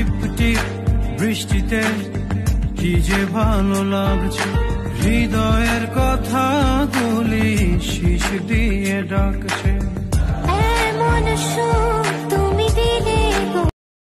টিপ টিপ বৃষ্টিতে কি যে ভালো লাগছে, হৃদয়ের কথাগুলি শিশ দিয়ে ডাকছে।